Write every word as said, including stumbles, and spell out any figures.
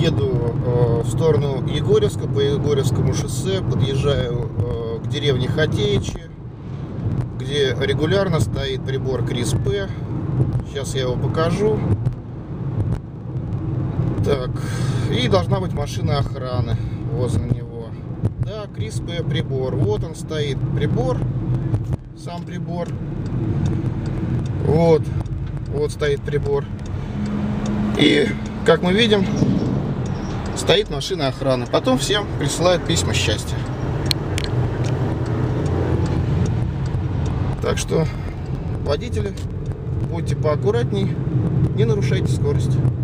еду э, в сторону Егорьевска, по Егорьевскому шоссе, подъезжаю э, к деревне Хотеичи, где регулярно стоит прибор КРИС-П. Сейчас я его покажу. Так, и должна быть машина охраны возле него. Да, КРИС-П прибор. Вот он стоит, прибор, сам прибор. Вот, вот стоит прибор. И, как мы видим, стоит машина охраны. Потом всем присылают письма счастья. Так что, водители, будьте поаккуратней, не нарушайте скорость.